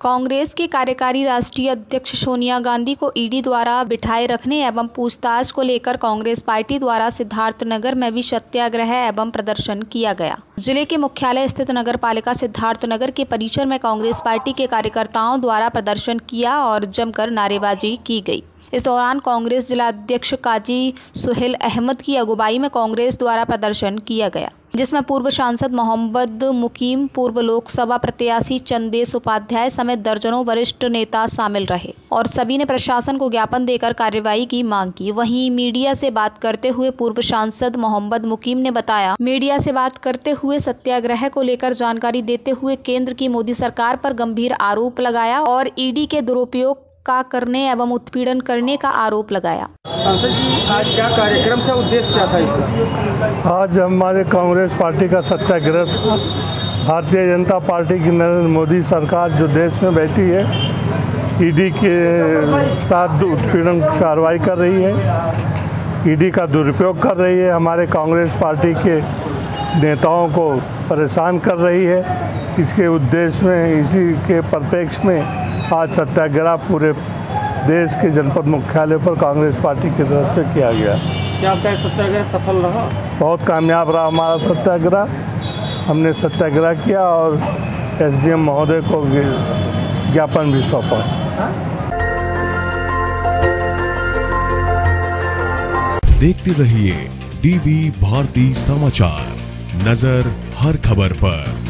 कांग्रेस के कार्यकारी राष्ट्रीय अध्यक्ष सोनिया गांधी को ईडी द्वारा बिठाए रखने एवं पूछताछ को लेकर कांग्रेस पार्टी द्वारा सिद्धार्थनगर में भी सत्याग्रह एवं प्रदर्शन किया गया। जिले के मुख्यालय स्थित नगर पालिका सिद्धार्थनगर के परिसर में कांग्रेस पार्टी के कार्यकर्ताओं द्वारा प्रदर्शन किया और जमकर नारेबाजी की गई। इस दौरान कांग्रेस जिला अध्यक्ष काजी सुहेल अहमद की अगुवाई में कांग्रेस द्वारा प्रदर्शन किया गया, जिसमें पूर्व सांसद मोहम्मद मुकीम, पूर्व लोकसभा प्रत्याशी चंदेश उपाध्याय समेत दर्जनों वरिष्ठ नेता शामिल रहे और सभी ने प्रशासन को ज्ञापन देकर कार्रवाई की मांग की। वहीं मीडिया से बात करते हुए पूर्व सांसद मोहम्मद मुकीम ने बताया, मीडिया से बात करते हुए सत्याग्रह को लेकर जानकारी देते हुए केंद्र की मोदी सरकार पर गंभीर आरोप लगाया और ईडी के दुरुपयोग का करने एवं उत्पीड़न करने का आरोप लगाया। सांसद जी, आज क्या कार्यक्रम था, उद्देश्य क्या था इसका? आज हमारे कांग्रेस पार्टी का सत्याग्रह था। भारतीय जनता पार्टी की नरेंद्र मोदी सरकार जो देश में बैठी है, ईडी के साथ उत्पीड़न कार्रवाई कर रही है, ईडी का दुरुपयोग कर रही है, हमारे कांग्रेस पार्टी के नेताओं को परेशान कर रही है। इसके उद्देश्य में, इसी के परिप्रेक्ष्य में आज सत्याग्रह पूरे देश के जनपद मुख्यालय पर कांग्रेस पार्टी की तरफ से किया गया। क्या आपका सत्याग्रह सफल रहा? बहुत कामयाब रहा हमारा सत्याग्रह। हमने सत्याग्रह किया और एसडीएम महोदय को ज्ञापन भी सौंपा। देखते रहिए डीबी भारती समाचार, नजर हर खबर पर।